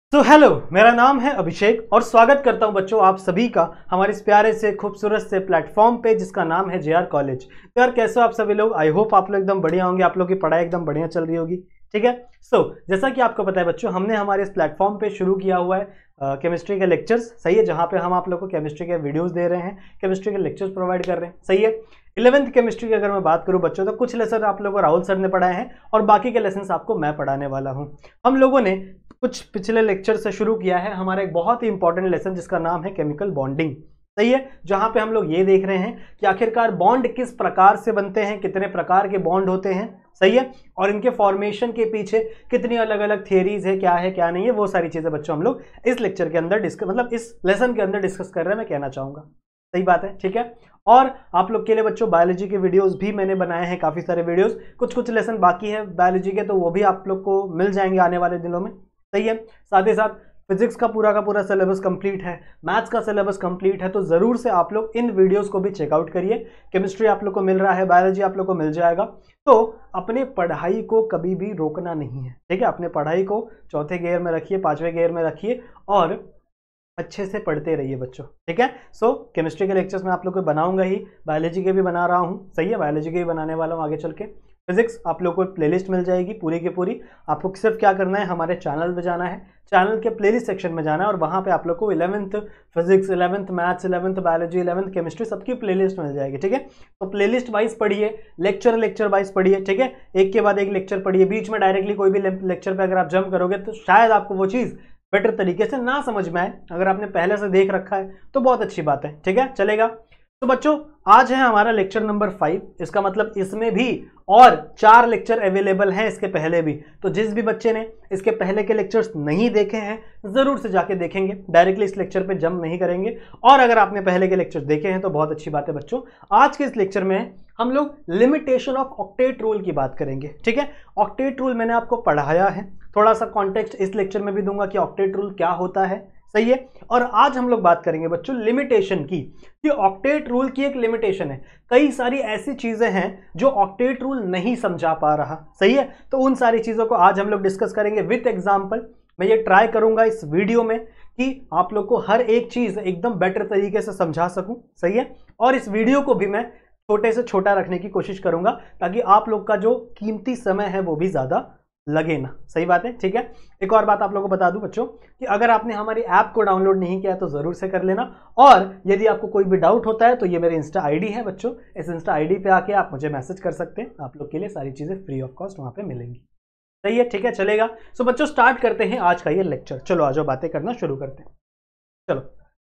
तो हेलो, मेरा नाम है अभिषेक और स्वागत करता हूं बच्चों आप सभी का हमारे इस प्यारे से खूबसूरत से प्लेटफॉर्म पे जिसका नाम है जेआर कॉलेज। तो यार कैसे हो आप सभी लोग? आई होप आप लोग एकदम बढ़िया होंगे, आप लोग की पढ़ाई एकदम बढ़िया चल रही होगी। ठीक है। जैसा कि आपको पता है बच्चों, हमने हमारे इस प्लेटफॉर्म पे शुरू किया हुआ है केमिस्ट्री के लेक्चर्स। सही है, जहाँ पे हम आप लोग को केमिस्ट्री के वीडियोस दे रहे हैं, केमिस्ट्री के लेक्चर्स प्रोवाइड कर रहे हैं। सही है। 11th केमिस्ट्री की अगर मैं बात करूं बच्चों, तो कुछ लेसन आप लोगों को राहुल सर ने पढ़ाए हैं और बाकी के लेसन आपको मैं पढ़ाने वाला हूं। हम लोगों ने कुछ पिछले लेक्चर से शुरू किया है हमारा एक बहुत ही इंपॉर्टेंट लेसन जिसका नाम है केमिकल बॉन्डिंग। सही है, जहां पे हम लोग ये देख रहे हैं कि आखिरकार बॉन्ड किस प्रकार से बनते हैं, कितने प्रकार के बॉन्ड होते हैं। सही है, और इनके फॉर्मेशन के पीछे कितनी अलग अलग थियरीज है क्या नहीं है, वो सारी चीजें बच्चों हम लोग इस लेक्चर के अंदर इस लेसन के अंदर डिस्कस कर रहे हैं, मैं कहना चाहूंगा। सही बात है, ठीक है। और आप लोग के लिए बच्चों बायोलॉजी के वीडियोस भी मैंने बनाए हैं, काफी सारे वीडियोस, कुछ लेसन बाकी है बायोलॉजी के, तो वो भी आप लोग को मिल जाएंगे आने वाले दिनों में। सही है। साथ ही साथ फिजिक्स का पूरा सिलेबस कंप्लीट है, मैथ्स का सिलेबस कंप्लीट है, तो जरूर से आप लोग इन वीडियोस को भी चेकआउट करिए। केमिस्ट्री आप लोग को मिल रहा है, बायोलॉजी आप लोग को मिल जाएगा। तो अपने पढ़ाई को कभी भी रोकना नहीं है, ठीक है। अपने पढ़ाई को चौथे गियर में रखिए, 5वें गियर में रखिए और अच्छे से पढ़ते रहिए बच्चों। ठीक है। केमिस्ट्री के लेक्चर्स मैं आप लोग को बनाऊंगा ही, बायोलॉजी के भी बना रहा हूँ। सही है, बायोलॉजी के भी बनाने वाला हूँ आगे चल के। फिजिक्स आप लोग को प्लेलिस्ट मिल जाएगी पूरी की पूरी। आपको सिर्फ क्या करना है, हमारे चैनल पे जाना है, चैनल के प्लेलिस्ट सेक्शन में जाना है और वहाँ पे आप लोग को 11th physics, 11th maths, 11th biology, 11th chemistry सबकी प्लेलिस्ट मिल जाएगी। ठीक है। तो प्लेलिस्ट वाइज पढ़िए, लेक्चर वाइज पढ़िए। ठीक है, एक के बाद एक लेक्चर पढ़िए। बीच में डायरेक्टली कोई भी लेक्चर पे अगर आप जंप करोगे तो शायद आपको वो चीज़ बेटर तरीके से ना समझ में आए। अगर आपने पहले से देख रखा है तो बहुत अच्छी बात है। ठीक है, चलेगा। तो बच्चों आज है हमारा लेक्चर नंबर 5। इसका मतलब इसमें भी और 4 लेक्चर अवेलेबल हैं इसके पहले भी। तो जिस भी बच्चे ने इसके पहले के लेक्चर्स नहीं देखे हैं जरूर से जाके देखेंगे, डायरेक्टली इस लेक्चर पे जंप नहीं करेंगे। और अगर आपने पहले के लेक्चर देखे हैं तो बहुत अच्छी बात है बच्चों। आज के इस लेक्चर में हम लोग लिमिटेशन ऑफ ऑक्टेट रूल की बात करेंगे। ठीक है, ऑक्टेट रूल मैंने आपको पढ़ाया है, थोड़ा सा कॉन्टेक्स्ट इस लेक्चर में भी दूंगा कि ऑक्टेट रूल क्या होता है। सही है। और आज हम लोग बात करेंगे बच्चों लिमिटेशन की, कि ऑक्टेट रूल की एक लिमिटेशन है। कई सारी ऐसी चीजें हैं जो ऑक्टेट रूल नहीं समझा पा रहा। सही है, तो उन सारी चीजों को आज हम लोग डिस्कस करेंगे विथ एग्जांपल। मैं ये ट्राई करूंगा इस वीडियो में कि आप लोग को हर एक चीज एकदम बेटर तरीके से समझा सकूं। सही है, और इस वीडियो को भी मैं छोटे से छोटा रखने की कोशिश करूंगा ताकि आप लोग का जो कीमती समय है वो भी ज्यादा लगे ना। सही बात है, ठीक है। एक और बात आप लोगों को बता दूं बच्चों कि अगर आपने हमारी ऐप को डाउनलोड नहीं किया तो जरूर से कर लेना। और यदि आपको कोई भी डाउट होता है तो ये मेरे इंस्टा आईडी है बच्चों, इस इंस्टा आईडी पे आके आप मुझे मैसेज कर सकते हैं। आप लोग के लिए सारी चीजें फ्री ऑफ कॉस्ट वहां पे मिलेंगी। सही है, ठीक है, चलेगा। बच्चों स्टार्ट करते हैं आज का ये लेक्चर। चलो आ जाओ, बातें करना शुरू करते हैं। चलो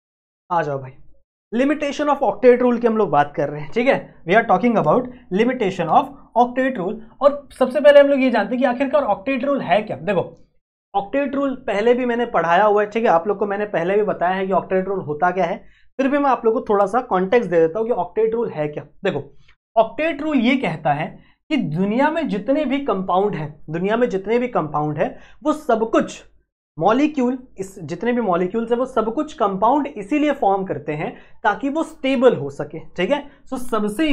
आ जाओ भाई। लिमिटेशन ऑफ ऑक्टेट रूल की हम लोग बात कर रहे हैं। ठीक है, we are talking about limitation of octet rule. और सबसे पहले हम लोग ये जानते हैं कि आखिरकार ऑक्टेट रूल है क्या। देखो, ऑक्टेट रूल पहले भी मैंने पढ़ाया हुआ है। ठीक है, आप लोग को मैंने पहले भी बताया है कि ऑक्टेट रूल होता क्या है। फिर भी मैं आप लोग को थोड़ा सा कॉन्टेक्स्ट दे देता हूं कि ऑक्टेट रूल है क्या। देखो, ऑक्टेट रूल ये कहता है कि दुनिया में जितने भी कंपाउंड है वो सब कुछ मॉलिक्यूल, इस जितने भी मॉलिक्यूल्स है वो सब कुछ कंपाउंड इसीलिए फॉर्म करते हैं ताकि वो स्टेबल हो सके। ठीक है, सबसे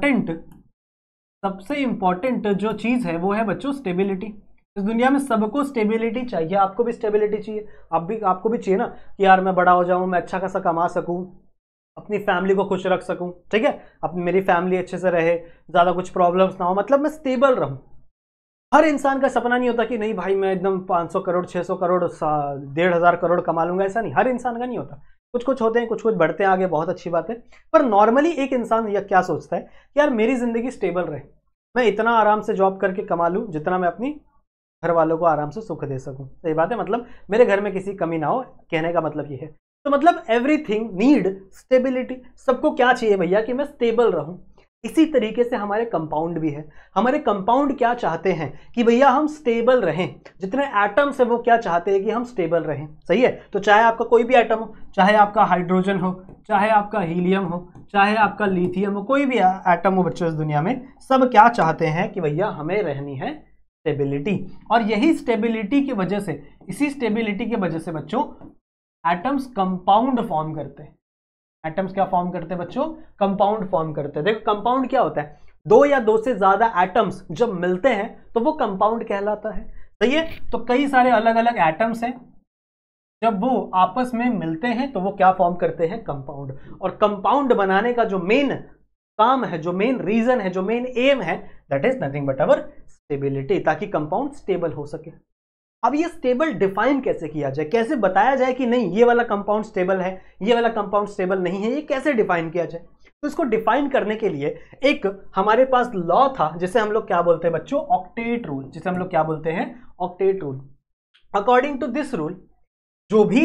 इंपॉर्टेंट जो चीज है वो है बच्चों स्टेबिलिटी। इस दुनिया में सबको स्टेबिलिटी चाहिए, आपको भी स्टेबिलिटी चाहिए, आपको भी चाहिए ना कि यार मैं बड़ा हो जाऊं, मैं अच्छा खासा कमा सकूं, अपनी फैमिली को खुश रख सकूं। ठीक है, अपनी मेरी फैमिली अच्छे से रहे, ज्यादा कुछ प्रॉब्लम्स ना हो, मतलब मैं स्टेबल रहूं। हर इंसान का सपना नहीं होता कि नहीं भाई मैं एकदम 500 करोड़ 600 करोड़ 1500 करोड़ कमा लूंगा, ऐसा नहीं, हर इंसान का नहीं होता। कुछ होते हैं, कुछ बढ़ते हैं आगे, बहुत अच्छी बात है। पर नॉर्मली एक इंसान यह क्या सोचता है कि यार मेरी जिंदगी स्टेबल रहे, मैं इतना आराम से जॉब करके कमा लूं जितना मैं अपनी घर वालों को आराम से सुख दे सकूं। सही बात है, मतलब मेरे घर में किसी कमी ना हो, कहने का मतलब ये है। तो मतलब एवरीथिंग नीड स्टेबिलिटी। सबको क्या चाहिए भैया कि मैं स्टेबल रहूं। इसी तरीके से हमारे कंपाउंड भी है। हमारे कंपाउंड क्या चाहते हैं कि भैया हम स्टेबल रहें। जितने एटम्स है वो क्या चाहते हैं कि हम स्टेबल रहें। सही है, तो चाहे आपका कोई भी एटम हो, चाहे आपका हाइड्रोजन हो, चाहे आपका हीलियम हो, चाहे आपका लिथियम हो, कोई भी एटम हो बच्चों इस दुनिया में, सब क्या चाहते हैं कि भैया हमें रहनी है स्टेबिलिटी। और यही स्टेबिलिटी की वजह से, इसी स्टेबिलिटी की वजह से बच्चों एटम्स कंपाउंड फॉर्म करते हैं। एटम्स क्या फॉर्म करते हैं बच्चों? कंपाउंड फॉर्म करते हैं। देखो कंपाउंड क्या होता है, 2 या 2 से ज्यादा एटम्स जब मिलते हैं तो वो कंपाउंड कहलाता है। सही है, तो कई सारे अलग अलग एटम्स हैं जब वो आपस में मिलते हैं तो वो क्या फॉर्म करते हैं, कंपाउंड। और कंपाउंड बनाने का जो मेन काम है, जो मेन रीजन है, जो मेन एम है, that is nothing but our stability, ताकि कंपाउंड स्टेबल हो सके। अब ये स्टेबल डिफाइन कैसे किया जाए, कैसे बताया जाए कि नहीं ये वाला कंपाउंड स्टेबल है, ये वाला कंपाउंड स्टेबल नहीं है, ये कैसे डिफाइन किया जाए। तो इसको डिफाइन करने के लिए एक हमारे पास लॉ था जिसे हम लोग क्या बोलते हैं बच्चों, ऑक्टेट रूल, जिसे हम लोग क्या बोलते हैं, octet rule. According to this rule जो भी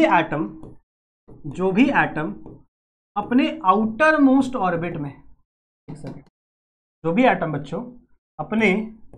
एटम अपने आउटर मोस्ट ऑर्बिट में, जो भी एटम बच्चों अपने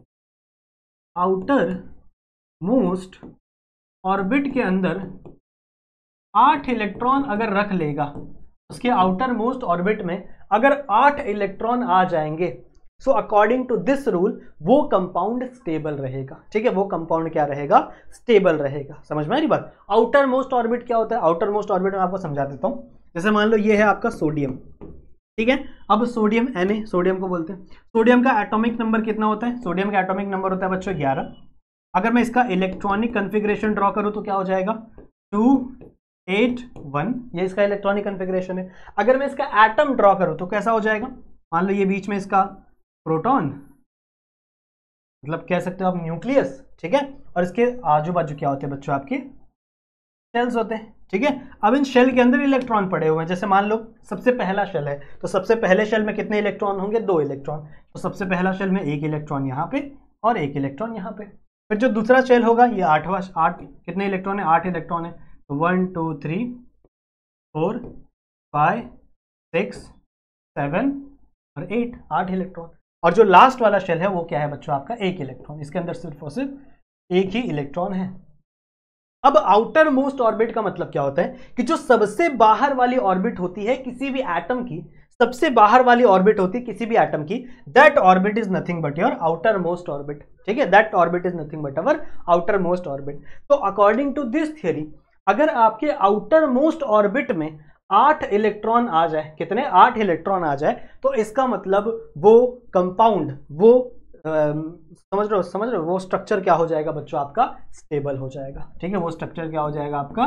आउटर मोस्ट ऑर्बिट के अंदर 8 इलेक्ट्रॉन अगर रख लेगा, उसके आउटर मोस्ट ऑर्बिट में अगर 8 इलेक्ट्रॉन आ जाएंगे, so according to this rule वो कंपाउंड स्टेबल रहेगा। ठीक है, वो कंपाउंड क्या रहेगा, स्टेबल रहेगा। समझ में आ रही बात। आउटर मोस्ट ऑर्बिट क्या होता है, आउटर मोस्ट ऑर्बिट में आपको समझा देता हूं। जैसे मान लो ये है आपका सोडियम, ठीक है, अब सोडियम Na, सोडियम को बोलते हैं। सोडियम का एटॉमिक नंबर कितना होता है, सोडियम का एटॉमिक नंबर होता है बच्चों 11। अगर मैं इसका इलेक्ट्रॉनिक कन्फिग्रेशन ड्रॉ करूं तो क्या हो जाएगा, 281, ये इसका इलेक्ट्रॉनिक कन्फिग्रेशन है। अगर मैं इसका एटम ड्रॉ करूं तो कैसा हो जाएगा, मान लो ये बीच में इसका प्रोटॉन, मतलब कह सकते हो आप न्यूक्लियस, ठीक है, और इसके आजू बाजू क्या होते हैं बच्चों, आपके शेल्स होते हैं। ठीक है, अब इन शेल के अंदर इलेक्ट्रॉन पड़े हुए हैं। जैसे मान लो सबसे पहला शेल है, तो सबसे पहले शेल में कितने इलेक्ट्रॉन होंगे, 2 इलेक्ट्रॉन। तो सबसे पहला शेल में 1 इलेक्ट्रॉन यहाँ पे और 1 इलेक्ट्रॉन यहाँ पे। फिर जो दूसरा शेल होगा ये 8 कितने इलेक्ट्रॉन है, 8 इलेक्ट्रॉन है। तो 1 2 3 4 5 6 7 और 8 इलेक्ट्रॉन। और जो लास्ट वाला शेल है वो क्या है बच्चों, आपका 1 इलेक्ट्रॉन। इसके अंदर सिर्फ और सिर्फ 1 ही इलेक्ट्रॉन है। अब आउटर मोस्ट ऑर्बिट का मतलब क्या होता है कि जो सबसे बाहर वाली ऑर्बिट होती है किसी भी एटम की, सबसे बाहर वाली ऑर्बिट होती है किसी भी एटम की, that orbit is nothing but your outermost orbit. ठीक है, that orbit is nothing but our outermost orbit. तो अकॉर्डिंग टू दिस थियरी, अगर आपके आउटर मोस्ट ऑर्बिट में 8 इलेक्ट्रॉन आ जाए, कितने, 8 इलेक्ट्रॉन आ जाए, तो इसका मतलब वो कंपाउंड, वो समझ रहे हो, वो स्ट्रक्चर क्या हो जाएगा बच्चों, आपका स्टेबल हो जाएगा। ठीक है, वो स्ट्रक्चर क्या हो जाएगा, आपका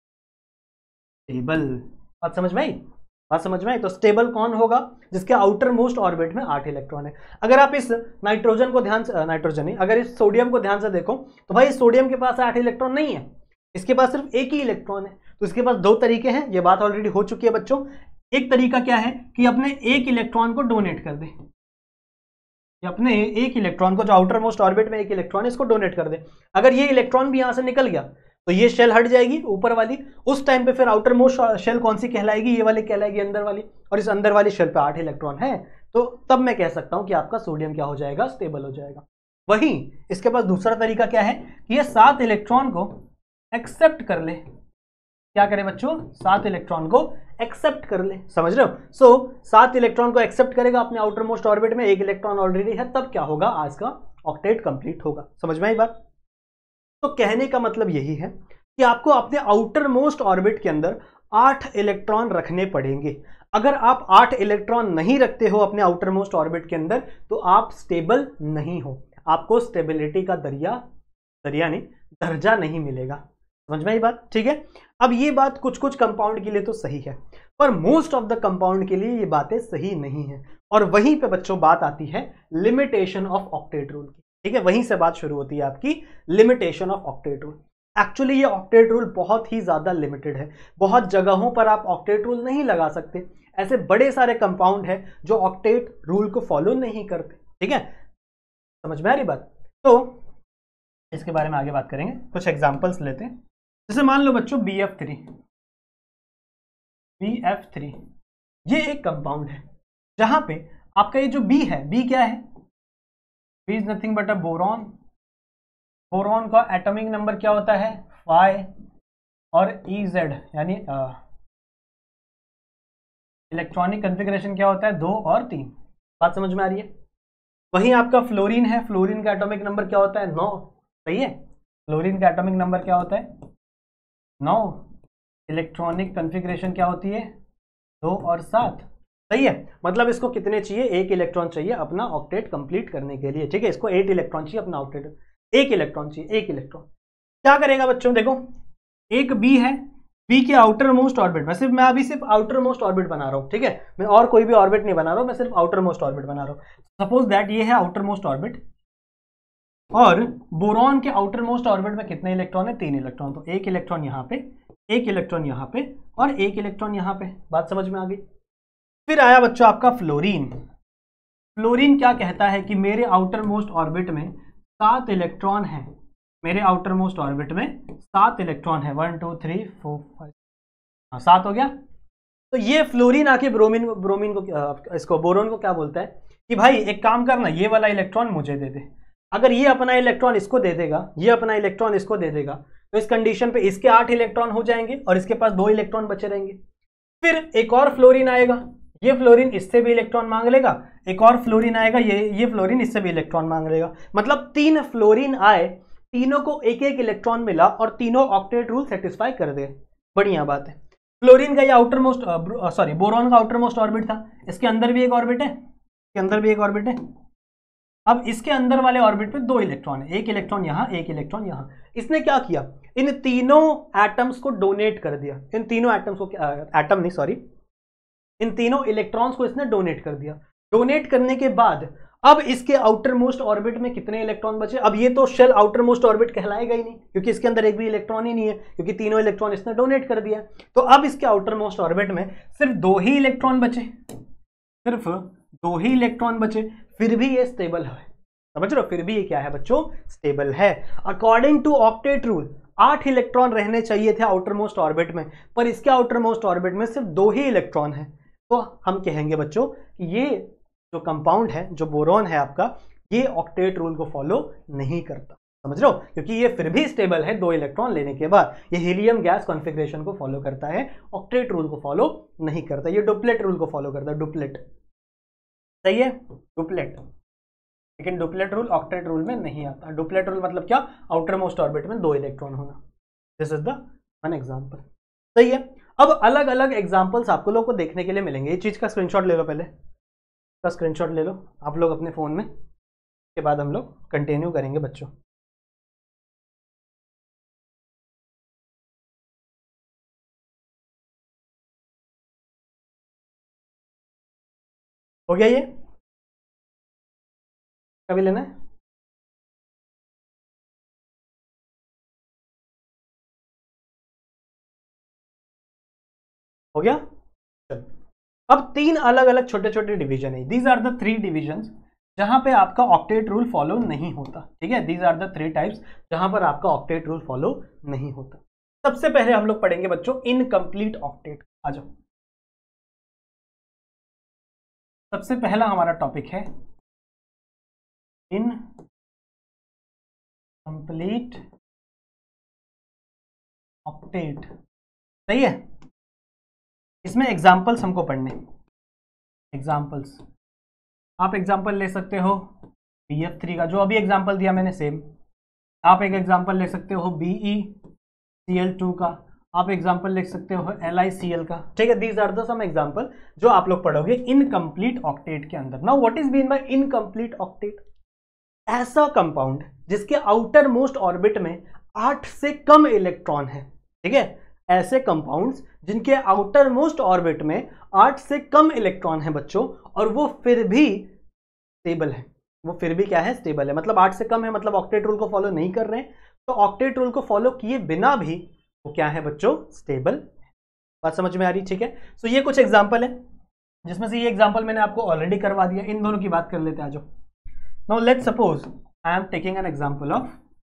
स्टेबल। बात समझ में आई, बात समझ में आई। तो स्टेबल कौन होगा, जिसके आउटर मोस्ट ऑर्बिट में 8 इलेक्ट्रॉन है। अगर आप इस नाइट्रोजन को ध्यान से, नाइट्रोजन नहीं, अगर इस सोडियम को ध्यान से देखो तो भाई सोडियम के पास 8 इलेक्ट्रॉन नहीं है, इसके पास सिर्फ 1 ही इलेक्ट्रॉन है। तो इसके पास 2 तरीके हैं, ये बात ऑलरेडी हो चुकी है बच्चों। एक तरीका क्या है कि अपने 1 इलेक्ट्रॉन को डोनेट कर दे, अपने 1 इलेक्ट्रॉन को, जो आउटर मोस्ट ऑर्बिट में 1 इलेक्ट्रॉन है, इसको डोनेट कर दे। अगर ये इलेक्ट्रॉन भी यहां से निकल गया तो ये शेल हट जाएगी ऊपर वाली। उस टाइम पे फिर आउटर मोस्ट शेल कौन सी कहलाएगी, ये वाली कहलाएगी, अंदर वाली। और इस अंदर वाली शेल पे 8 इलेक्ट्रॉन है, तो तब मैं कह सकता हूं कि आपका सोडियम क्या हो जाएगा, स्टेबल हो जाएगा। वहीं इसके पास दूसरा तरीका क्या है कि ये 7 इलेक्ट्रॉन को एक्सेप्ट कर ले। क्या करे बच्चों, 7 इलेक्ट्रॉन को एक्सेप्ट कर ले। समझ रहे हो। सो 7 इलेक्ट्रॉन को एक्सेप्ट करेगा अपने आउटर मोस्ट ऑर्बिट में, 1 इलेक्ट्रॉन ऑलरेडी है, तब क्या होगा, आज का ऑक्टेट कंप्लीट होगा। समझ में आई बात। तो कहने का मतलब यही है कि आपको अपने आउटर मोस्ट ऑर्बिट के अंदर 8 इलेक्ट्रॉन रखने पड़ेंगे। अगर आप 8 इलेक्ट्रॉन नहीं रखते हो अपने आउटर मोस्ट ऑर्बिट के अंदर तो आप स्टेबल नहीं हो, आपको स्टेबिलिटी का दर्जा नहीं मिलेगा। समझ में आई बात। ठीक है, अब ये बात कुछ कुछ कंपाउंड के लिए तो सही है, पर मोस्ट ऑफ द कंपाउंड के लिए ये बातें सही नहीं है। और वहीं पे बच्चों बात आती है लिमिटेशन ऑफ ऑक्टेट रूल की। ठीक है, वहीं से बात शुरू होती है आपकी limitation of octet rule. Actually ये ऑक्टेट रूल बहुत ही ज्यादा लिमिटेड है, बहुत जगहों पर आप ऑक्टेट रूल नहीं लगा सकते। ऐसे बड़े सारे कंपाउंड है जो ऑक्टेट रूल को फॉलो नहीं करते। ठीक है, समझ में आ रही बात। तो इसके बारे में आगे बात करेंगे, कुछ एग्जांपल्स लेते हैं। जैसे मान लो बच्चों BF3, ये एक कंपाउंड है जहां पे आपका ये जो B है, B क्या है, B is nothing but a boron. Boron का एटॉमिक नंबर क्या होता है 5 और EZ यानी इलेक्ट्रॉनिक कॉन्फ़िगरेशन क्या होता है 2 और 3। बात समझ में आ रही है। वहीं आपका फ्लोरीन है, फ्लोरीन का एटॉमिक नंबर क्या होता है 9। सही है, फ्लोरीन का एटॉमिक नंबर क्या होता है 9। इलेक्ट्रॉनिक कॉन्फ़िगरेशन क्या होती है 2 और 7। सही है, मतलब इसको कितने चाहिए, 1 इलेक्ट्रॉन चाहिए अपना ऑक्टेट कंप्लीट करने के लिए। ठीक है, इसको 8 इलेक्ट्रॉन चाहिए अपना ऑक्टेट, 1 इलेक्ट्रॉन चाहिए, 1 इलेक्ट्रॉन। क्या करेगा बच्चों, देखो एक बी है, बी के आउटर मोस्ट ऑर्बिट में मैं अभी सिर्फ आउटर मोस्ट ऑर्बिट बना रहा हूं, ठीक है, मैं और कोई भी ऑर्बिट नहीं बना रहा हूं, मैं सिर्फ आउटर मोस्ट ऑर्बिट बना रहा हूं। सपोज दैट ये है आउटर मोस्ट ऑर्बिट, और बोरॉन के आउटर मोस्ट ऑर्बिट में कितने इलेक्ट्रॉन है? 3 इलेक्ट्रॉन। तो एक इलेक्ट्रॉन यहाँ पे, एक इलेक्ट्रॉन यहाँ पे और एक इलेक्ट्रॉन यहाँ पे। बात समझ में आ गई? फिर आया बच्चों आपका फ्लोरीन। फ्लोरीन क्या कहता है कि मेरे आउटर मोस्ट ऑर्बिट में 7 इलेक्ट्रॉन है, मेरे आउटर मोस्ट ऑर्बिट में 7 इलेक्ट्रॉन है। 1 2 3 4 5, हाँ 7 हो गया। तो ये फ्लोरीन आके ब्रोमीन को इसको बोरोन को क्या बोलता है कि भाई एक काम करना, ये वाला इलेक्ट्रॉन मुझे दे दे। अगर ये अपना इलेक्ट्रॉन इसको दे देगा, ये अपना इलेक्ट्रॉन इसको दे देगा, तो इस कंडीशन पे इसके 8 इलेक्ट्रॉन हो जाएंगे और इसके पास 2 इलेक्ट्रॉन बचे रहेंगे। फिर एक और फ्लोरीन आएगा, ये फ्लोरीन इससे भी इलेक्ट्रॉन मांग लेगा, एक और फ्लोरीन आएगा, ये फ्लोरीन इससे भी इलेक्ट्रॉन मांग लेगा। मतलब 3 फ्लोरीन आए, तीनों को एक एक इलेक्ट्रॉन मिला और तीनों ऑक्टेट रूल सेटिस्फाई कर दे। बढ़िया बात है। फ्लोरीन का ये आउटर मोस्ट बोरॉन का आउटर मोस्ट ऑर्बिट था, इसके अंदर भी एक ऑर्बिट है, इसके अंदर भी एक ऑर्बिट है। अब इसके अंदर वाले ऑर्बिट पे 2 इलेक्ट्रॉन है, एक इलेक्ट्रॉन यहां, एक इलेक्ट्रॉन यहां। इसने क्या किया? इन तीनों एटम्स को डोनेट कर दिया, इन तीनों एटम्स को, एटम नहीं सॉरी, इन तीनों इलेक्ट्रॉन्स को इसने डोनेट कर दिया। डोनेट करने के बाद अब इसके आउटर मोस्ट ऑर्बिट में कितने इलेक्ट्रॉन बचे? अब ये तो शेल आउटर मोस्ट ऑर्बिट कहलाएगा ही नहीं, क्योंकि इसके अंदर एक भी इलेक्ट्रॉन ही नहीं है, क्योंकि तीनों इलेक्ट्रॉन इसने डोनेट कर दिया। तो अब इसके आउटर मोस्ट ऑर्बिट में सिर्फ 2 ही इलेक्ट्रॉन बचे, सिर्फ 2 ही इलेक्ट्रॉन बचे, फिर भी ये स्टेबल है। समझ रहे हो? फिर भी ये क्या है बच्चों? स्टेबल है। According to octet rule 8 electron रहने चाहिए थे आउटर मोस्ट ऑर्बिट में, पर इसके आउटर मोस्ट ऑर्बिट में सिर्फ 2 ही इलेक्ट्रॉन है। तो हम कहेंगे बच्चों कि ये जो कंपाउंड है, जो बोरॉन है आपका, ये ऑक्टेट रूल को फॉलो नहीं करता। समझ रहे हो? क्योंकि ये फिर भी स्टेबल है 2 इलेक्ट्रॉन लेने के बाद। ये हीलियम गैस कॉन्फ़िगरेशन को फॉलो करता है, ऑक्टेट रूल को फॉलो नहीं करता। ये डुप्लेट रूल को फॉलो करता है, डुप्लेट। सही है? डुप्लेट। लेकिन डुप्लेट रूल ऑक्टेट रूल में नहीं आता। डुप्लेट रूल मतलब क्या? आउटर मोस्ट ऑर्बिट में 2 इलेक्ट्रॉन होना। This is the one example. सही है? अब अलग अलग एग्जांपल्स आपको लोगों को देखने के लिए मिलेंगे। ये चीज का स्क्रीनशॉट ले लो, पहले इसका स्क्रीनशॉट ले लो आप लोग अपने फोन में, उसके बाद हम लोग कंटिन्यू करेंगे बच्चों। हो गया? ये कभी लेना है? हो गया? चलो, अब 3 अलग अलग छोटे छोटे डिवीजन है। दीज आर द 3 डिविजन्स जहां पे आपका ऑक्टेट रूल फॉलो नहीं होता। ठीक है? दीज आर द 3 टाइप्स जहां पर आपका ऑक्टेट रूल फॉलो नहीं होता। सबसे पहले हम लोग पढ़ेंगे बच्चों इनकम्प्लीट ऑक्टेट। आ जाओ, सबसे पहला हमारा टॉपिक है इनकम्प्लीट ऑक्टेट। सही है? इसमें एग्जाम्पल्स हमको पढ़ने, एग्जाम्पल्स। आप एग्जाम्पल ले सकते हो BF3 का, जो अभी एग्जाम्पल दिया मैंने सेम। आप एक एग्जाम्पल ले सकते हो BeCl2 का, आप एग्जाम्पल लिख सकते हो LiCl का। ठीक है? These are the some example जो आप लोग पढ़ोगे इनकम्प्लीट ऑक्टेट के अंदर। Now what is mean by incomplete octet? ऐसा कंपाउंड जिसके आउटर मोस्ट ऑर्बिट में 8 से कम इलेक्ट्रॉन है। ठीक है? ऐसे कंपाउंड्स जिनके आउटर मोस्ट ऑर्बिट में 8 से कम इलेक्ट्रॉन है बच्चों, और वो फिर भी स्टेबल है। वो फिर भी क्या है? स्टेबल है। मतलब 8 से कम है, मतलब ऑक्टेट रूल को फॉलो नहीं कर रहे हैं। तो ऑक्टेट रूल को फॉलो किए बिना भी वो क्या है बच्चों? स्टेबल। बात समझ में आ रही? ठीक है? सो ये कुछ एग्जाम्पल है, जिसमें से ये एग्जाम्पल मैंने आपको ऑलरेडी करवा दिया। इन दोनों की बात कर लेते हैं। आ जाओ। Now let's suppose I am taking an example of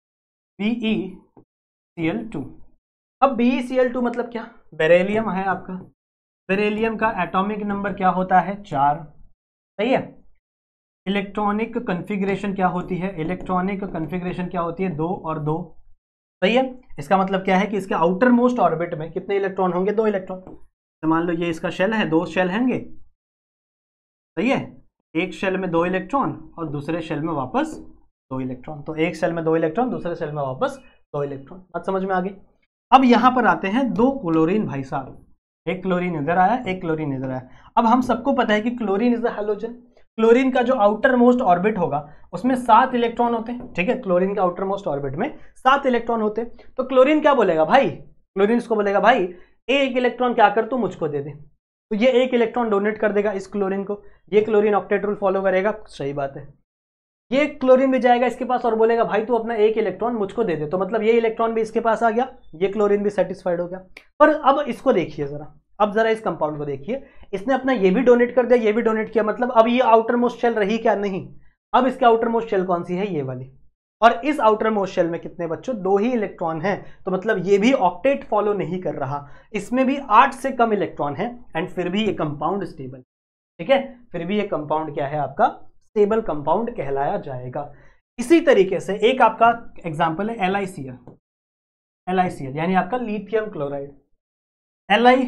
BeCl2। अब BeCl2 मतलब क्या? बेरिलियम है आपका। बेरिलियम का एटॉमिक नंबर क्या होता है? 4। सही है? इलेक्ट्रॉनिक कन्फिग्रेशन क्या होती है? इलेक्ट्रॉनिक कन्फिग्रेशन क्या होती है? 2 और 2। सही है? इसका मतलब क्या है कि इसके आउटर मोस्ट ऑर्बिट में कितने इलेक्ट्रॉन होंगे? 2 इलेक्ट्रॉन। तो मान लो ये इसका शेल है, 2 शेल होंगे। सही है? एक शेल में 2 इलेक्ट्रॉन और दूसरे शेल में वापस 2 इलेक्ट्रॉन। तो एक शेल में 2 इलेक्ट्रॉन, दूसरे शेल में वापस 2 इलेक्ट्रॉन। बात समझ में आ गई? अब यहां पर आते हैं 2 क्लोरीन भाई साहब। एक क्लोरीन इधर आया, एक क्लोरीन इधर आया। अब हम सबको पता है कि chlorine is the halogen. Chlorine का जो आउटर मोस्ट ऑर्बिट होगा उसमें 7 इलेक्ट्रॉन होते हैं। ठीक है? क्लोरीन के आउटर मोस्ट ऑर्बिट में 7 इलेक्ट्रॉन होते हैं। तो क्लोरीन क्या बोलेगा? भाई क्लोरीन इसको बोलेगा भाई एक इलेक्ट्रॉन क्या कर तू मुझको दे दे, तो ये एक इलेक्ट्रॉन डोनेट कर देगा इस क्लोरीन को, ये क्लोरीन ऑक्टेट रूल फॉलो करेगा, सही बात है। ये क्लोरीन भी जाएगा इसके पास और बोलेगा भाई तू अपना एक इलेक्ट्रॉन मुझको दे दे, तो मतलब ये इलेक्ट्रॉन भी इसके पास आ गया, ये क्लोरीन भी सेटिस्फाइड हो गया। पर अब इसको देखिए जरा, अब जरा इस कंपाउंड को देखिए, इसने अपना ये भी डोनेट कर दिया, ये भी डोनेट किया, मतलब अब ये आउटर मोस्ट शेल रही क्या, नहीं। अब इसके आउटर मोस्ट शेल कौन सी है, ये वाली, और इस आउटर मोस्ट शेल में कितने बच्चों, 2 ही इलेक्ट्रॉन हैं, तो मतलब ये भी ऑक्टेट फॉलो नहीं कर रहा, इसमें भी 8 से कम इलेक्ट्रॉन है, एंड फिर भी ये कंपाउंड स्टेबल, ठीक है, फिर भी ये कंपाउंड क्या है आपका, स्टेबल कंपाउंड कहलाया जाएगा। इसी तरीके से एक आपका एग्जांपल है LiCl, LiCl यानी आपका lithium chloride, Li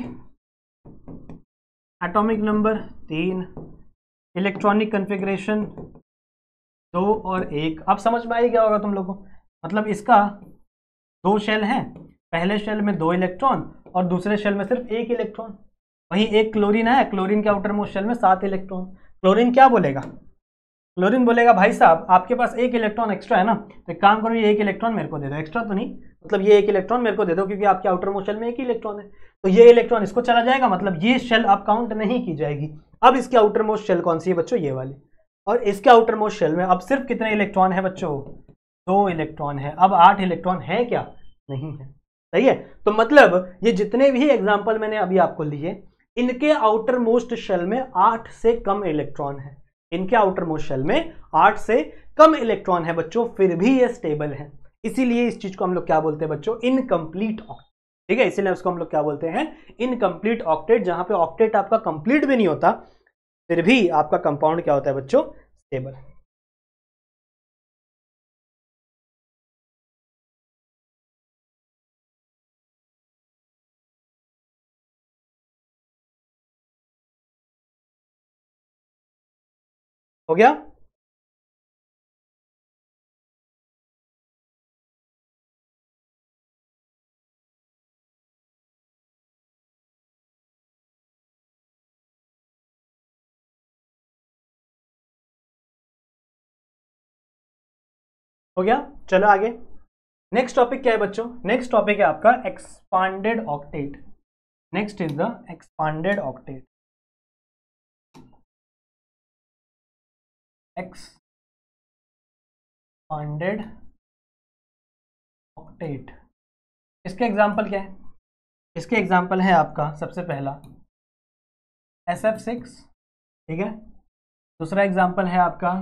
atomic number 3, electronic configuration 2 और 1। अब समझ में आई क्या होगा तुम लोगों को, मतलब इसका 2 शेल हैं, पहले शेल में 2 इलेक्ट्रॉन और दूसरे शेल में सिर्फ 1 इलेक्ट्रॉन, वहीं एक क्लोरीन है, क्लोरीन के आउटर मोस्ट शेल में 7 इलेक्ट्रॉन। क्लोरीन क्या बोलेगा, क्लोरीन बोलेगा भाई साहब आपके पास 1 इलेक्ट्रॉन एक्स्ट्रा है ना, तो एक काम करो ये 1 इलेक्ट्रॉन मेरे को दे दो, एक्स्ट्रा तो नहीं, मतलब ये 1 इलेक्ट्रॉन मेरे को दे दो, क्योंकि आपके आउटर मोस्ट शेल में 1 ही इलेक्ट्रॉन है, तो ये इलेक्ट्रॉन इसको चला जाएगा, मतलब ये शेल अब काउंट नहीं की जाएगी। अब इसके आउटर मोस्ट शेल कौन सी है बच्चों, ये वाली, और इसके आउटर मोस्ट शेल में अब सिर्फ कितने इलेक्ट्रॉन है बच्चों, 2 इलेक्ट्रॉन है। अब 8 इलेक्ट्रॉन है क्या, नहीं है, सही है। तो मतलब ये जितने भी एग्जाम्पल मैंने अभी आपको लिए, इनके आउटर मोस्ट शेल में 8 से कम इलेक्ट्रॉन है, इनके आउटर मोस्ट शेल में 8 से कम इलेक्ट्रॉन है बच्चों, फिर भी ये स्टेबल है, इसीलिए इस चीज को हम लोग क्या बोलते हैं बच्चों, इनकम्प्लीट ऑक्टेट, ठीक है, इसीलिए उसको हम लोग क्या बोलते हैं, इनकम्प्लीट ऑक्टेट, जहां पे ऑक्टेट आपका कंप्लीट भी नहीं होता, फिर भी आपका कंपाउंड क्या होता है बच्चों, स्टेबल। हो गया, हो गया, चलो आगे। नेक्स्ट टॉपिक क्या है बच्चों, नेक्स्ट टॉपिक है आपका expanded octet. Next is the expanded octet. Expanded octet, इसके एग्जाम्पल क्या है, इसके एग्जाम्पल है आपका सबसे पहला SF6, ठीक है, दूसरा एग्जाम्पल है आपका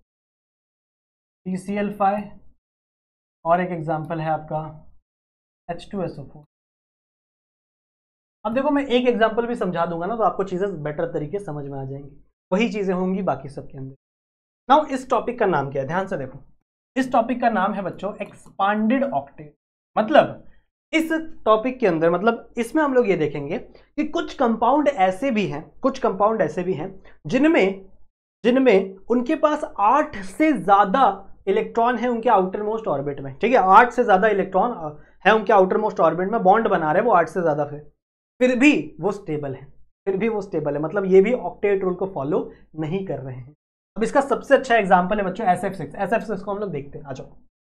PCl5, और एक एग्जाम्पल है आपका H2SO4। अब देखो मैं एक एग्जाम्पल भी समझा दूंगा ना, तो आपको चीजें बेटर तरीके से समझ में आ जाएंगी, वही चीजें होंगी बाकी सबके अंदर। नाउ इस टॉपिक का नाम क्या है, ध्यान से देखो, इस टॉपिक का नाम है बच्चों एक्सपांडेड ऑक्टेट। मतलब इस टॉपिक के अंदर, मतलब इसमें हम लोग ये देखेंगे कि कुछ कंपाउंड ऐसे भी हैं, कुछ कंपाउंड ऐसे भी हैं जिनमें उनके पास 8 से ज्यादा इलेक्ट्रॉन है उनके आउटर मोस्ट ऑर्बिट में, ठीक है, 8 से ज्यादा इलेक्ट्रॉन है उनके आउटर मोस्ट ऑर्बिट में, बॉन्ड बना रहे हैं वो 8 से ज्यादा, फिर भी वो स्टेबल है, फिर भी वो स्टेबल है, मतलब ये भी ऑक्टेट रूल को फॉलो नहीं कर रहे हैं। अब इसका सबसे अच्छा एग्जांपल है बच्चों SF6। SF6 को हम लोग देखते हैं, आ जाओ।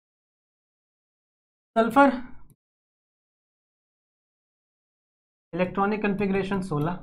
Sulphur, electronic configuration 16,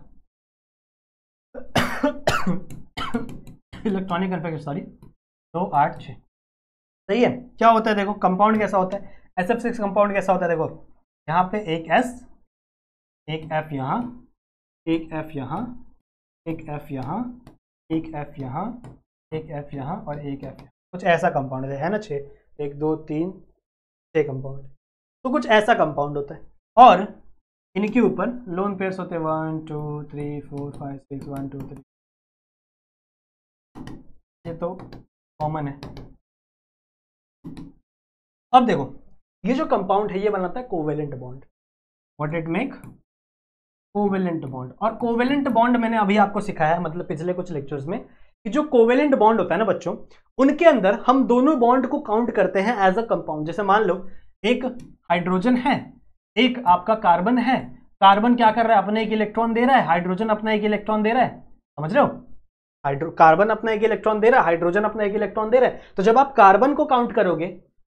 electronic configuration sorry 2 8 6, सही है। क्या होता है देखो, कंपाउंड कैसा होता है, SF6 कंपाउंड कैसा होता है, देखो यहाँ पे एक S, एक F यहाँ, एक F यहाँ, एक F यहाँ, एक F यहाँ, एक F यहाँ और एक F यहाँ, कुछ ऐसा कंपाउंड है ना, 6, 1 2 3 6 कंपाउंड, तो कुछ ऐसा कंपाउंड होता है, और इनके ऊपर लोन पेयर्स होते हैं 1 2 3 4 5 6 1 2 3, ये तो कॉमन है। अब देखो ये जो कंपाउंड है ये बनाता है covalent bond, what it make, covalent bond. और कोवेलेंट बॉन्ड मैंने अभी आपको सिखाया है, मतलब पिछले कुछ लेक्चर्स में, कि जो कोवेलेंट बॉन्ड होता है ना बच्चों, उनके अंदर हम दोनों बॉन्ड को काउंट करते हैं एज अ कंपाउंड। जैसे मान लो एक हाइड्रोजन है, एक आपका कार्बन है, कार्बन क्या कर रहा है, अपने एक इलेक्ट्रॉन दे रहा है, हाइड्रोजन अपना एक इलेक्ट्रॉन दे रहा है, समझ रहे हो, कार्बन अपना एक इलेक्ट्रॉन दे रहा है, हाइड्रोजन अपना एक इलेक्ट्रॉन दे रहा है, तो जब आप कार्बन को काउंट करोगे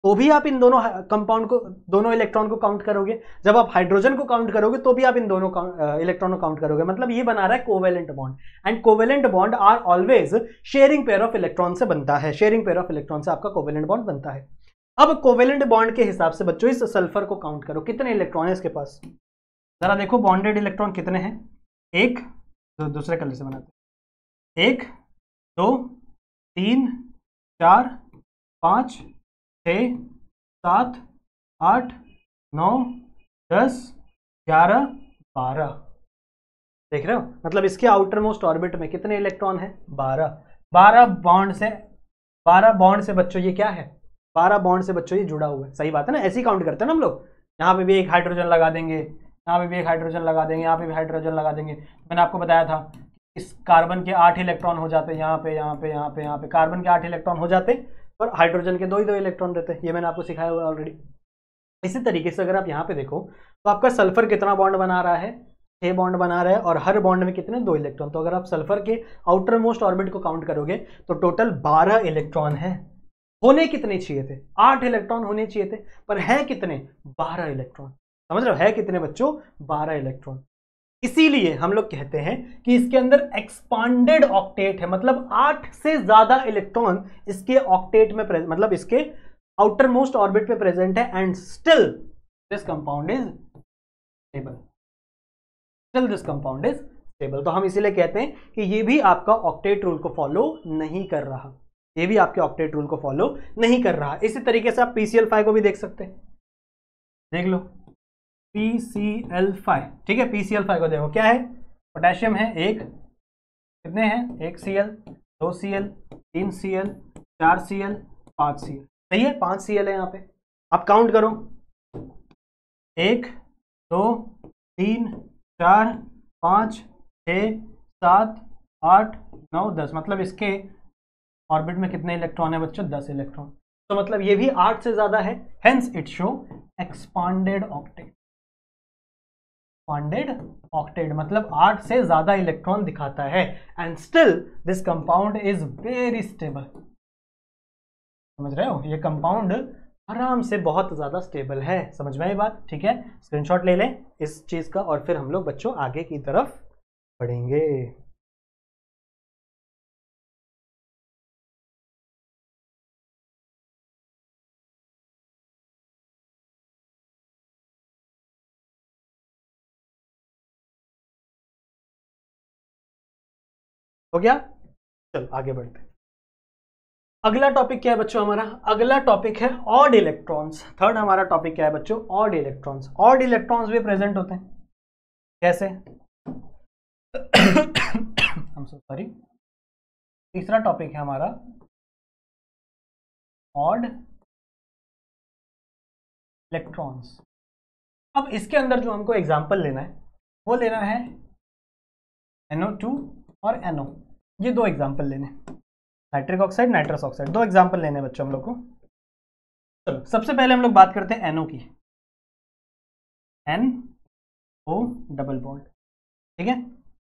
तो भी आप इन दोनों कंपाउंड को, दोनों इलेक्ट्रॉन को काउंट करोगे। जब आप हाइड्रोजन को काउंट करोगे तो भी आप इन दोनों इलेक्ट्रॉन को काउंट करोगे। मतलब ये बना रहा है covalent bond, and covalent bond are always sharing pair of electron से बनता है। शेयरिंग पेयर ऑफ इलेक्ट्रॉन से आपका कोवेलेंट बॉन्ड बनता है। अब कोवेलेंट बॉन्ड के हिसाब से बच्चों इस सल्फर को काउंट करो, कितने इलेक्ट्रॉन है इसके पास। जरा देखो बॉन्डेड इलेक्ट्रॉन कितने हैं। एक, दूसरे कलर से बनाते हैं, 1 2 3 4 5 6 7 8 9 10 11 12। देख रहे हो, मतलब इसके आउटर मोस्ट ऑर्बिट में कितने इलेक्ट्रॉन है, 12। 12 बॉन्ड से बच्चों ये क्या है, 12 बॉन्ड से बच्चों ये जुड़ा हुआ है। सही बात है ना, ऐसे ही काउंट करते हैं ना हम लोग। यहाँ पे भी एक हाइड्रोजन लगा देंगे, यहाँ पे भी एक हाइड्रोजन लगा देंगे, यहाँ पे भी हाइड्रोजन लगा देंगे। मैंने आपको बताया था इस कार्बन के 8 इलेक्ट्रॉन हो जाते, यहाँ पे यहाँ पे यहाँ पे यहाँ पे कार्बन के 8 इलेक्ट्रॉन हो जाते, पर हाइड्रोजन के 2 ही 2 इलेक्ट्रॉन रहते हैं। ये मैंने आपको सिखाया हुआ है ऑलरेडी। इसी तरीके से अगर आप यहाँ पे देखो तो आपका सल्फर कितना बॉन्ड बना रहा है, 6 बॉन्ड बना रहा है, और हर बॉन्ड में कितने, 2 इलेक्ट्रॉन। तो अगर आप सल्फर के आउटर मोस्ट ऑर्बिट को काउंट करोगे तो टोटल 12 इलेक्ट्रॉन है। होने कितने चाहिए थे, 8 इलेक्ट्रॉन होने चाहिए थे, पर है कितने, 12 इलेक्ट्रॉन। समझ रहे हो, है कितने बच्चों, 12 इलेक्ट्रॉन। इसीलिए हम लोग कहते हैं कि इसके अंदर एक्सपांडेड ऑक्टेट है, मतलब 8 से ज्यादा इलेक्ट्रॉन इसके ऑक्टेट में मतलब इसके आउटर मोस्ट ऑर्बिट में प्रेजेंट है, and still this compound is stable. Still this compound is stable. तो हम इसीलिए कहते हैं कि ये भी आपका ऑक्टेट रूल को फॉलो नहीं कर रहा, ये भी आपके ऑक्टेट रूल को फॉलो नहीं कर रहा। इसी तरीके से आप PCl5 को भी देख सकते हैं, देख लो PCl5, ठीक है। PCl5 को देखो क्या है, पोटेशियम है 1, कितने हैं, 1 Cl 2 Cl 3 Cl 4 Cl 5 Cl, सही है, 5 Cl है यहाँ पे। आप काउंट करो, 1 2 3 4 5 6 7 8 9 10, मतलब इसके ऑर्बिट में कितने इलेक्ट्रॉन है बच्चों, 10 इलेक्ट्रॉन। तो मतलब ये भी 8 से ज्यादा है, hence it show expanded octet. Expanded octet मतलब 8 से ज्यादा इलेक्ट्रॉन दिखाता है, and still this compound is very stable. समझ रहे हो, ये कंपाउंड आराम से बहुत ज्यादा स्टेबल है। समझ में आई बात, ठीक है। स्क्रीनशॉट ले लें इस चीज का, और फिर हम लोग बच्चों आगे की तरफ बढ़ेंगे। हो गया, चलो आगे बढ़ते हैं। अगला टॉपिक क्या है बच्चों हमारा, अगला टॉपिक है ऑड इलेक्ट्रॉन्स। थर्ड हमारा टॉपिक क्या है बच्चों, ऑड इलेक्ट्रॉन्स। ऑड इलेक्ट्रॉन्स भी प्रेजेंट होते हैं, कैसे हम सो सॉरी। तीसरा टॉपिक है हमारा ऑड इलेक्ट्रॉन्स। अब इसके अंदर जो हमको एग्जांपल लेना है वो लेना है NO2 और NO, ये 2 एग्जांपल लेने, nitric oxide nitrous oxide, 2 example लेने हैं बच्चों हम लोग को। चलो सबसे पहले हम लोग बात करते हैं NO की, NO डबल बॉन्ड, ठीक है।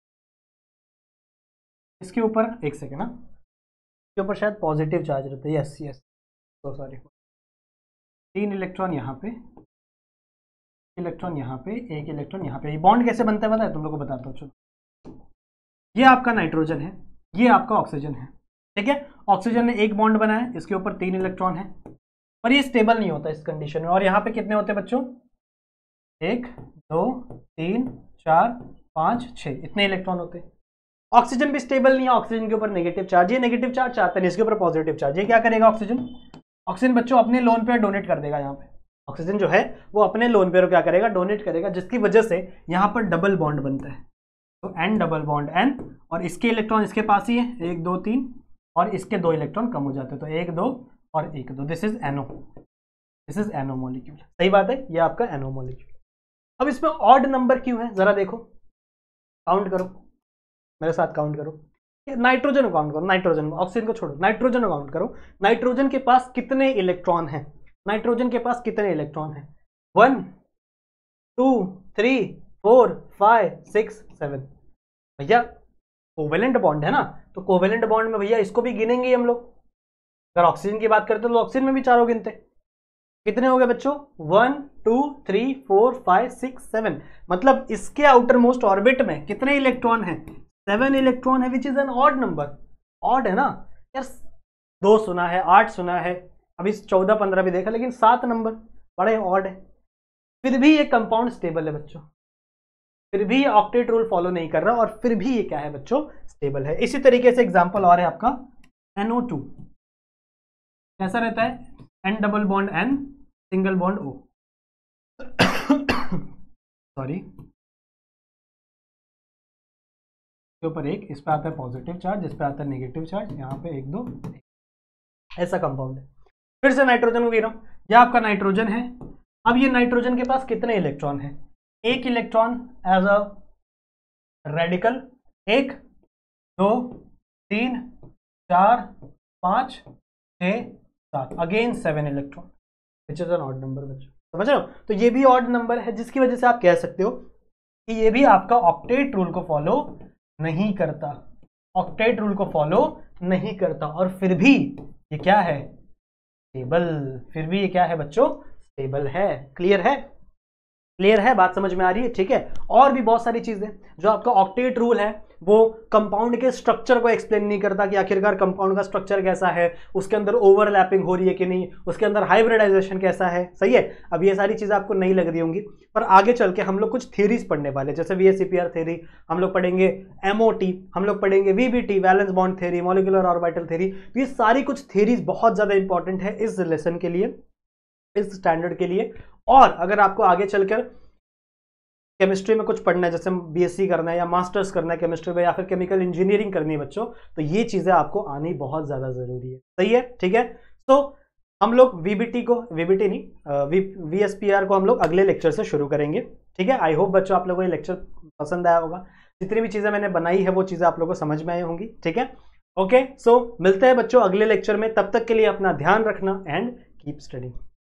इसके ऊपर एक सेकेंड ना, इसके ऊपर शायद पॉजिटिव चार्ज रहता है, यस यस, तो सॉरी, 3 इलेक्ट्रॉन यहाँ पे, इलेक्ट्रॉन यहाँ पे, 1 इलेक्ट्रॉन यहाँ पे। ये बॉन्ड कैसे बनता है पता है तुम लोग को, बताता हूँ। चलो ये आपका नाइट्रोजन है, ये आपका ऑक्सीजन है, ठीक है। ऑक्सीजन ने 1 बॉन्ड बनाया, इसके ऊपर 3 इलेक्ट्रॉन है, पर ये स्टेबल नहीं होता इस कंडीशन में। और यहाँ पे कितने होते हैं बच्चों, 1 2 3 4 5 6, इतने इलेक्ट्रॉन होते हैं। ऑक्सीजन भी स्टेबल नहीं है, ऑक्सीजन के ऊपर नेगेटिव चार्ज, ये नेगेटिव चार्ज चाहता नहीं, इसके ऊपर पॉजिटिव चार्ज। ये क्या करेगा ऑक्सीजन, ऑक्सीजन बच्चों अपने लोन पे डोनेट कर देगा। यहाँ पे ऑक्सीजन जो है वो अपने लोन पे क्या करेगा, डोनेट करेगा, जिसकी वजह से यहाँ पर डबल बॉन्ड बनता है। तो N डबल बॉन्ड N, और इसके इलेक्ट्रॉन इसके पास ही है 1 2 3, और इसके 2 इलेक्ट्रॉन कम हो जाते हैं, तो 1 2 और 1 2, this is NO, this is NO molecule. सही बात है, ये आपका NO मॉलिक्यूल। अब इसमें ऑड नंबर क्यों है, जरा देखो, काउंट करो मेरे साथ, काउंट करो। नाइट्रोजन को काउंट करो, नाइट्रोजन को, ऑक्सीजन को छोड़ो, नाइट्रोजन को काउंट करो। नाइट्रोजन के पास कितने इलेक्ट्रॉन हैं, नाइट्रोजन के पास कितने इलेक्ट्रॉन हैं, 1 2 3 4 5 6 7। भैया कोवेलेंट बॉन्ड है ना, तो कोवेलेंट बॉन्ड में भैया इसको भी गिनेंगे हम लोग। अगर ऑक्सीजन की बात करते तो ऑक्सीजन में भी 4 गिनते, कितने हो गए बच्चों? 1 2 3 4 5 6 7, मतलब इसके आउटर मोस्ट ऑर्बिट में कितने इलेक्ट्रॉन हैं? 7 इलेक्ट्रॉन है, which is an odd number. ऑड है ना यार, 2 सुना है, 8 सुना है, अभी 14 15 भी देखा, लेकिन 7 नंबर बड़े ऑड है। फिर भी ये कंपाउंड स्टेबल है बच्चों, फिर भी ये ऑक्टेट रूल फॉलो नहीं कर रहा, और फिर भी ये क्या है बच्चों? स्टेबल है। इसी तरीके से एग्जांपल और है आपका NO2, कैसा रहता है? N double bond N, single bond O। Sorry, के ऊपर एक, इस पे आता है पॉजिटिव चार्ज, इस पे आता है नेगेटिव चार्ज, यहाँ पे 1 2, ऐसा कंपाउंड है। फिर से नाइट्रोजन को गिरा, यह आपका नाइट्रोजन है। अब ये नाइट्रोजन के पास कितने इलेक्ट्रॉन है? 1 electron as a radical, 1 2 3 4 5 6 7, again 7 electron, which is an odd number बच्चों, समझ रहे हो? तो ये भी ऑड नंबर है, जिसकी वजह से आप कह सकते हो कि ये भी आपका ऑक्टेट रूल को फॉलो नहीं करता, ऑक्टेट रूल को फॉलो नहीं करता, और फिर भी ये क्या है? स्टेबल। फिर भी ये क्या है बच्चों? स्टेबल है। क्लियर है? क्लियर है? बात समझ में आ रही है? ठीक है। और भी बहुत सारी चीजें जो आपका ऑक्टेट रूल है वो कंपाउंड के स्ट्रक्चर को एक्सप्लेन नहीं करता कि आखिरकार कंपाउंड का स्ट्रक्चर कैसा है, उसके अंदर ओवरलैपिंग हो रही है कि नहीं, उसके अंदर हाइब्रिडाइजेशन कैसा है। सही है। अब ये सारी चीजें आपको नहीं लग रही होंगी, पर आगे चल के हम लोग कुछ थ्योरीज पढ़ने वाले, जैसे VSEPR थ्योरी हम लोग पढ़ेंगे, MOT हम लोग पढ़ेंगे, VBT valence bond theory, molecular orbital theory. तो ये सारी कुछ थ्योरीज बहुत ज्यादा इंपॉर्टेंट है इस लेसन के लिए, इस स्टैंडर्ड के लिए। और अगर आपको आगे चलकर केमिस्ट्री में कुछ पढ़ना है, जैसे BSc करना है या मास्टर्स करना है केमिस्ट्री में, या फिर केमिकल इंजीनियरिंग करनी है बच्चों, तो ये चीजें आपको आनी बहुत ज्यादा जरूरी है। सही है। ठीक है। तो हम लोग VBT को, VBT नहीं, VSPR को हम लोग अगले लेक्चर से शुरू करेंगे। ठीक है। आई होप बच्चों आप लोगों को ये लेक्चर पसंद आया होगा, जितनी भी चीजें मैंने बनाई है वो चीजें आप लोगों को समझ में आई होंगी। ठीक है। ओके, सो मिलते हैं बच्चों अगले लेक्चर में, तब तक के लिए अपना ध्यान रखना एंड कीप स्टडिंग।